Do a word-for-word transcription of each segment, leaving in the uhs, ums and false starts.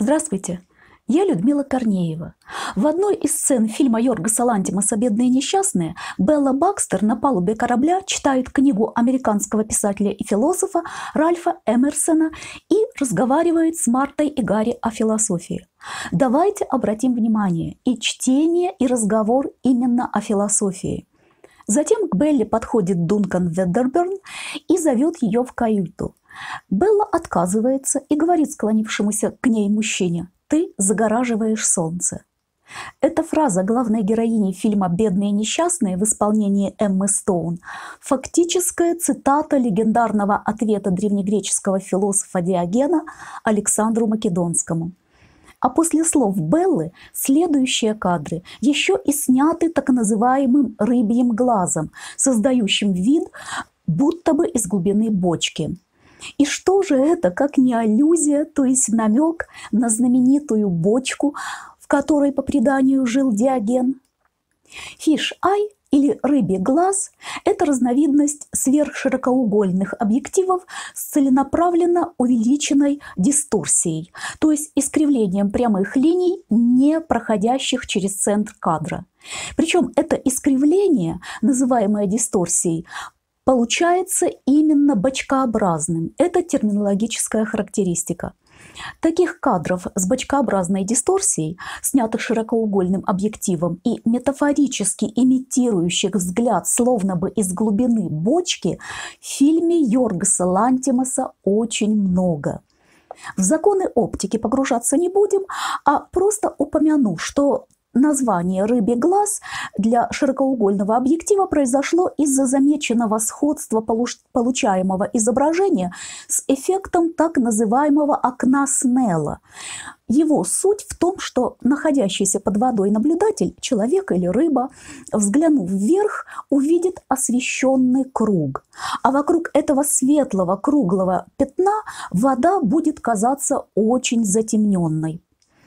Здравствуйте, я Людмила Корнеева. В одной из сцен фильма Йоргоса Лантимоса «Бедные несчастные» Белла Бакстер на палубе корабля читает книгу американского писателя и философа Ральфа Эмерсона и разговаривает с Мартой и Гарри о философии. Давайте обратим внимание, и чтение, и разговор именно о философии. Затем к Белле подходит Дункан Веддерберн и зовет ее в каюту. Белла отказывается и говорит склонившемуся к ней мужчине: «Ты загораживаешь солнце». Эта фраза главной героини фильма «Бедные несчастные» в исполнении Эммы Стоун – фактическая цитата легендарного ответа древнегреческого философа Диогена Александру Македонскому. А после слов Беллы следующие кадры еще и сняты так называемым рыбьим глазом, создающим вид будто бы из глубины бочки. И что же это, как не аллюзия, то есть намек на знаменитую бочку, в которой по преданию жил Диоген? Фиш-ай или рыбий глаз – это разновидность сверхширокоугольных объективов с целенаправленно увеличенной дисторсией, то есть искривлением прямых линий, не проходящих через центр кадра. Причем это искривление, называемое дисторсией, получается именно бочкообразным. Это терминологическая характеристика. Таких кадров с бочкообразной дисторсией, снятых широкоугольным объективом и метафорически имитирующих взгляд словно бы из глубины бочки, в фильме Йоргоса Лантимоса очень много. В законы оптики погружаться не будем, а просто упомяну, что название «рыбий глаз» для широкоугольного объектива произошло из-за замеченного сходства получаемого изображения с эффектом так называемого окна Снелла. Его суть в том, что находящийся под водой наблюдатель, человек или рыба, взглянув вверх, увидит освещенный круг. А вокруг этого светлого круглого пятна вода будет казаться очень затемненной.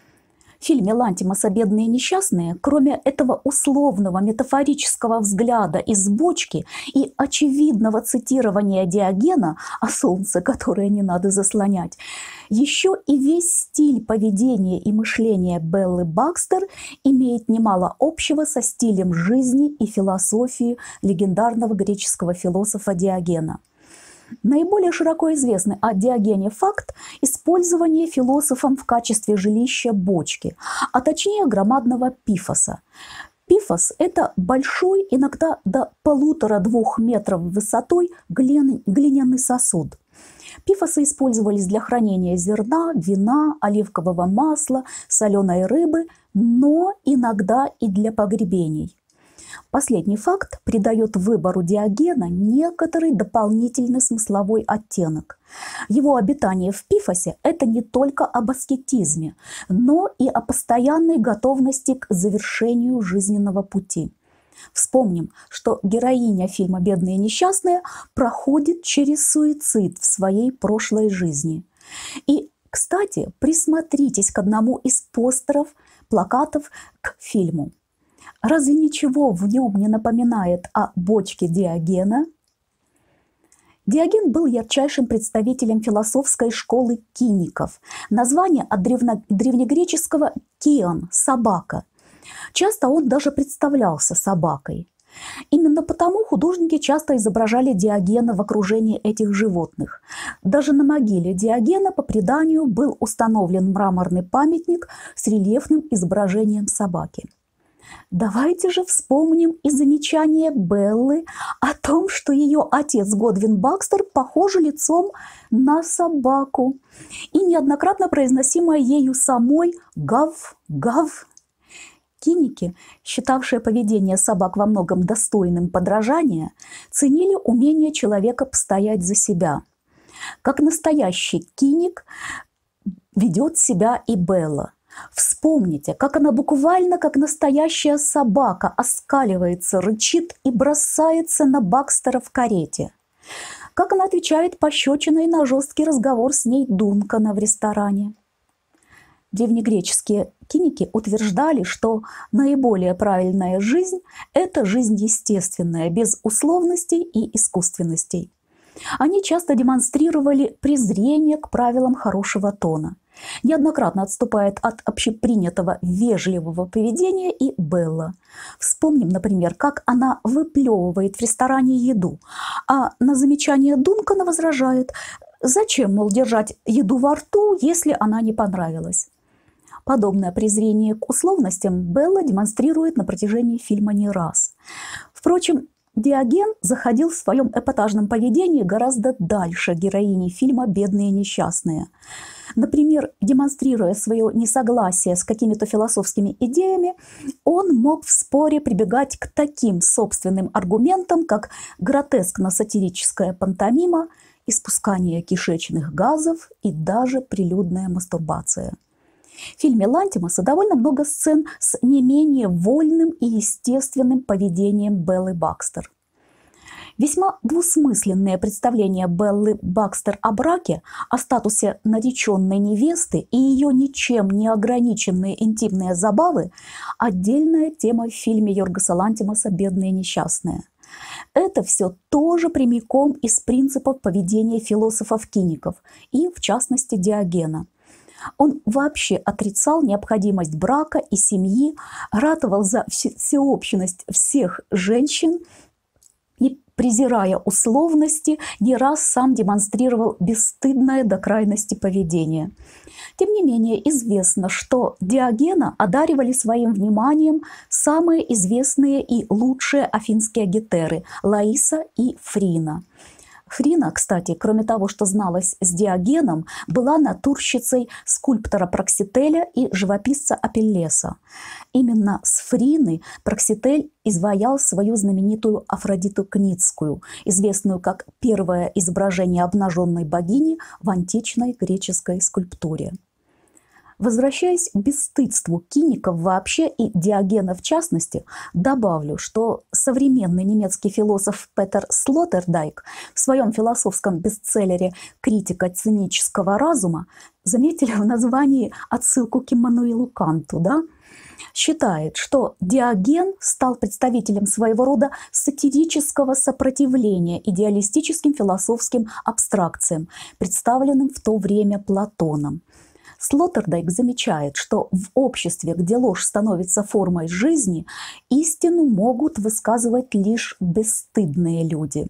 В фильме Лантимоса «Бедные несчастные», кроме этого условного метафорического взгляда из бочки и очевидного цитирования Диогена о солнце, которое не надо заслонять, еще и весь стиль поведения и мышления Беллы Бакстер имеет немало общего со стилем жизни и философии легендарного греческого философа Диогена. Наиболее широко известный о Диогене факт использования философом в качестве жилища бочки, а точнее громадного пифоса. Пифос – это большой, иногда до полутора-двух метров высотой глиняный сосуд. Пифосы использовались для хранения зерна, вина, оливкового масла, соленой рыбы, но иногда и для погребений. Последний факт придает выбору Диогена некоторый дополнительный смысловой оттенок. Его обитание в Пифосе – это не только об аскетизме, но и о постоянной готовности к завершению жизненного пути. Вспомним, что героиня фильма «Бедные несчастные» проходит через суицид в своей прошлой жизни. И, кстати, присмотритесь к одному из постеров, плакатов к фильму. Разве ничего в нем не напоминает о бочке Диогена? Диоген был ярчайшим представителем философской школы киников. Название от древно- древнегреческого «кион» – «собака». Часто он даже представлялся собакой. Именно потому художники часто изображали Диогена в окружении этих животных. Даже на могиле Диогена по преданию был установлен мраморный памятник с рельефным изображением собаки. Давайте же вспомним и замечание Беллы о том, что ее отец Годвин Бакстер похож лицом на собаку. И неоднократно произносимое ею самой «гав, гав». Киники, считавшие поведение собак во многом достойным подражания, ценили умение человека постоять за себя. Как настоящий киник ведет себя и Белла. Вспомните, как она буквально, как настоящая собака, оскаливается, рычит и бросается на Бакстера в карете. Как она отвечает пощечиной на жесткий разговор с ней Дункана в ресторане. Древнегреческие киники утверждали, что наиболее правильная жизнь – это жизнь естественная, без условностей и искусственностей. Они часто демонстрировали презрение к правилам хорошего тона. Неоднократно отступает от общепринятого вежливого поведения и Белла. Вспомним, например, как она выплевывает в ресторане еду, а на замечание Дункана возражает: зачем, мол, держать еду во рту, если она не понравилась. Подобное презрение к условностям Белла демонстрирует на протяжении фильма не раз. Впрочем, Диоген заходил в своем эпатажном поведении гораздо дальше героини фильма «Бедные и несчастные». Например, демонстрируя свое несогласие с какими-то философскими идеями, он мог в споре прибегать к таким собственным аргументам, как гротескно-сатирическая пантомима, испускание кишечных газов и даже прилюдная мастурбация. В фильме Лантимоса довольно много сцен с не менее вольным и естественным поведением Беллы Бакстер. Весьма двусмысленные представления Беллы Бакстер о браке, о статусе нареченной невесты и ее ничем не ограниченные интимные забавы – отдельная тема в фильме Йоргоса Лантимоса «Бедные и несчастные». Это все тоже прямиком из принципов поведения философов-киников и, в частности, Диогена. Он вообще отрицал необходимость брака и семьи, ратовал за всеобщность всех женщин и, презирая условности, не раз сам демонстрировал бесстыдное до крайности поведение. Тем не менее, известно, что Диогена одаривали своим вниманием самые известные и лучшие афинские гетеры – Лаиса и Фрина. Фрина, кстати, кроме того, что зналась с Диогеном, была натурщицей скульптора Проксителя и живописца Апеллеса. Именно с Фрины Прокситель изваял свою знаменитую Афродиту Кницкую, известную как первое изображение обнаженной богини в античной греческой скульптуре. Возвращаясь к бесстыдству киников вообще и Диогена в частности, добавлю, что современный немецкий философ Петер Слоттердайк в своем философском бестселлере «Критика цинического разума», заметили в названии отсылку к Иммануилу Канту, да? Считает, что Диоген стал представителем своего рода сатирического сопротивления идеалистическим философским абстракциям, представленным в то время Платоном. Слоттердайк замечает, что в обществе, где ложь становится формой жизни, истину могут высказывать лишь бесстыдные люди.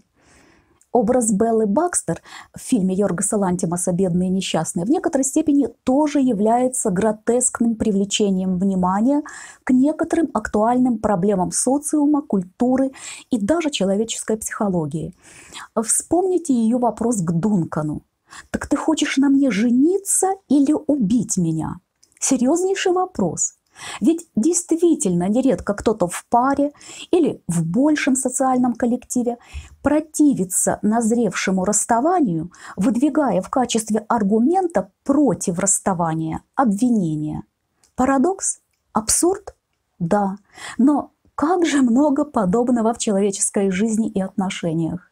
Образ Беллы Бакстер в фильме Йоргоса Лантимоса «Бедные и несчастные» в некоторой степени тоже является гротескным привлечением внимания к некоторым актуальным проблемам социума, культуры и даже человеческой психологии. Вспомните ее вопрос к Дункану. «Так ты хочешь на мне жениться или убить меня?» Серьезнейший вопрос. Ведь действительно нередко кто-то в паре или в большем социальном коллективе противится назревшему расставанию, выдвигая в качестве аргумента против расставания обвинение. Парадокс? Абсурд? Да. Но как же много подобного в человеческой жизни и отношениях.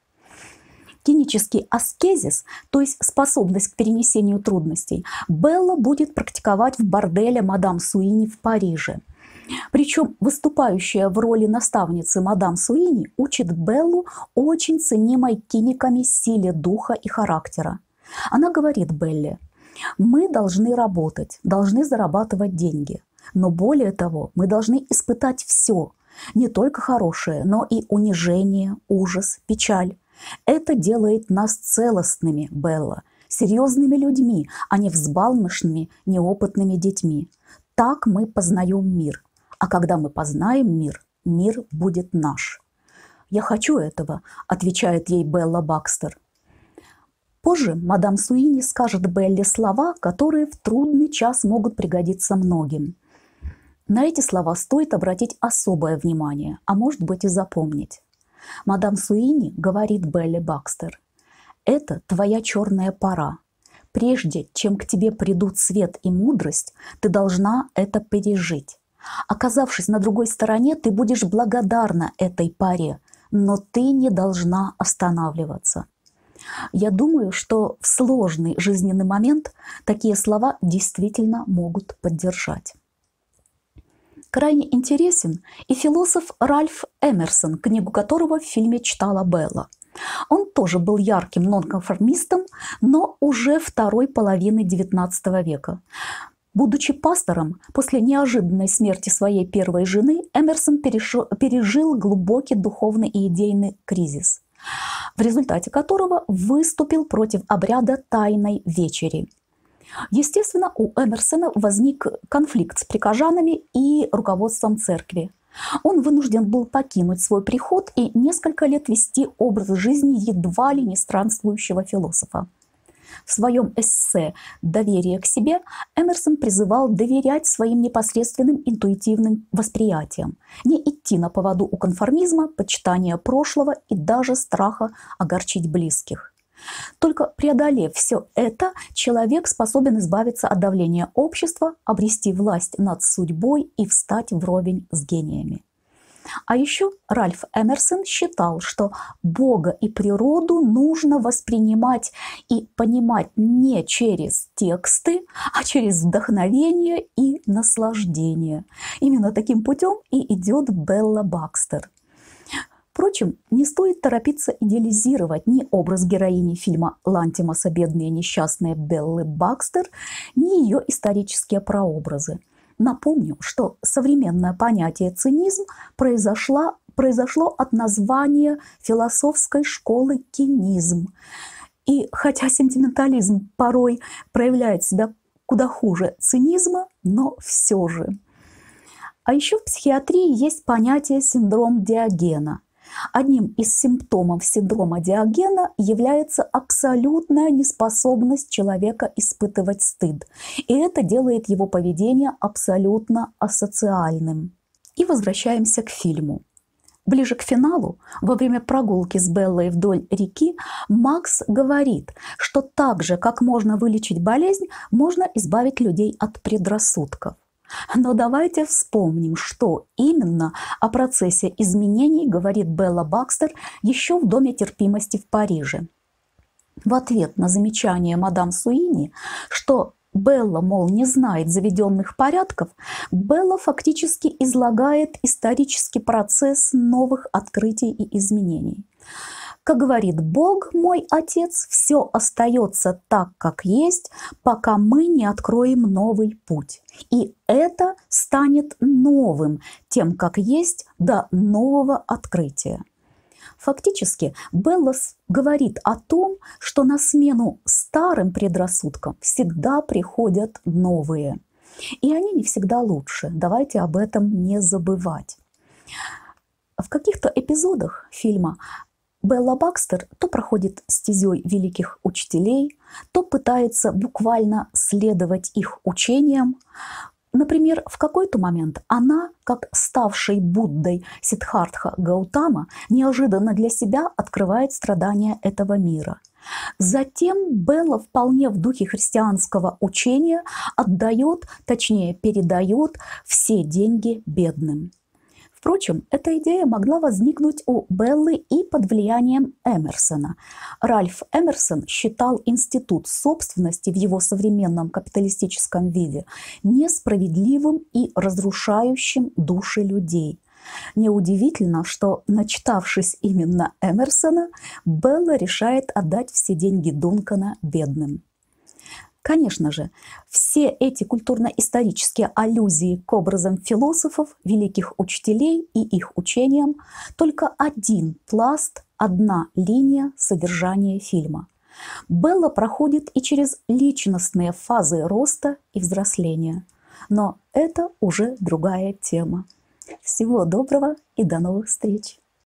Кинический аскезис, то есть способность к перенесению трудностей, Белла будет практиковать в борделе мадам Суини в Париже. Причем выступающая в роли наставницы мадам Суини учит Беллу очень ценимой киниками силе духа и характера. Она говорит Белле: «Мы должны работать, должны зарабатывать деньги, но более того, мы должны испытать все, не только хорошее, но и унижение, ужас, печаль. Это делает нас целостными, Белла, серьезными людьми, а не взбалмошными, неопытными детьми. Так мы познаем мир. А когда мы познаем мир, мир будет наш». «Я хочу этого», – отвечает ей Белла Бакстер. Позже мадам Суини скажет Белле слова, которые в трудный час могут пригодиться многим. На эти слова стоит обратить особое внимание, а может быть и запомнить. Мадам Суини говорит Белле Бакстер: «Это твоя черная пора. Прежде чем к тебе придут свет и мудрость, ты должна это пережить. Оказавшись на другой стороне, ты будешь благодарна этой паре, но ты не должна останавливаться». Я думаю, что в сложный жизненный момент такие слова действительно могут поддержать. Крайне интересен и философ Ральф Эмерсон, книгу которого в фильме читала Белла. Он тоже был ярким нонконформистом, но уже второй половины девятнадцатого века. Будучи пастором, после неожиданной смерти своей первой жены Эмерсон перешел, пережил глубокий духовный и идейный кризис, в результате которого выступил против обряда Тайной вечери. Естественно, у Эмерсона возник конфликт с прихожанами и руководством церкви. Он вынужден был покинуть свой приход и несколько лет вести образ жизни едва ли не странствующего философа. В своем эссе «Доверие к себе» Эмерсон призывал доверять своим непосредственным интуитивным восприятиям, не идти на поводу у конформизма, почитания прошлого и даже страха огорчить близких. Только преодолев все это, человек способен избавиться от давления общества, обрести власть над судьбой и встать вровень с гениями. А еще Ральф Эмерсон считал, что Бога и природу нужно воспринимать и понимать не через тексты, а через вдохновение и наслаждение. Именно таким путем и идет Белла Бакстер. Впрочем, не стоит торопиться идеализировать ни образ героини фильма Лантимоса «Бедные несчастные» Беллы Бакстер, ни ее исторические прообразы. Напомню, что современное понятие «цинизм» произошло, произошло от названия философской школы «кинизм». И хотя сентиментализм порой проявляет себя куда хуже цинизма, но все же. А еще в психиатрии есть понятие «синдром Диогена». Одним из симптомов синдрома Диогена является абсолютная неспособность человека испытывать стыд. И это делает его поведение абсолютно асоциальным. И возвращаемся к фильму. Ближе к финалу, во время прогулки с Беллой вдоль реки, Макс говорит, что так же, как можно вылечить болезнь, можно избавить людей от предрассудков. Но давайте вспомним, что именно о процессе изменений говорит Белла Бакстер еще в Доме терпимости в Париже. В ответ на замечание мадам Суини, что Белла, мол, не знает заведенных порядков, Белла фактически излагает исторический процесс новых открытий и изменений. Как говорит Бог, мой Отец, все остается так, как есть, пока мы не откроем новый путь. И это станет новым, тем, как есть, до нового открытия. Фактически, Белла говорит о том, что на смену старым предрассудкам всегда приходят новые. И они не всегда лучше. Давайте об этом не забывать. В каких-то эпизодах фильма Белла Бакстер то проходит стезей великих учителей, то пытается буквально следовать их учениям. Например, в какой-то момент она, как ставший Буддой Сиддхартха Гаутама, неожиданно для себя открывает страдания этого мира. Затем Белла вполне в духе христианского учения отдает, точнее передает все деньги бедным. Впрочем, эта идея могла возникнуть у Беллы и под влиянием Эмерсона. Ральф Эмерсон считал институт собственности в его современном капиталистическом виде несправедливым и разрушающим души людей. Неудивительно, что, начитавшись именно Эмерсона, Белла решает отдать все деньги Дункана бедным. Конечно же, все эти культурно-исторические аллюзии к образам философов, великих учителей и их учениям – только один пласт, одна линия содержания фильма. Белла проходит и через личностные фазы роста и взросления. Но это уже другая тема. Всего доброго и до новых встреч!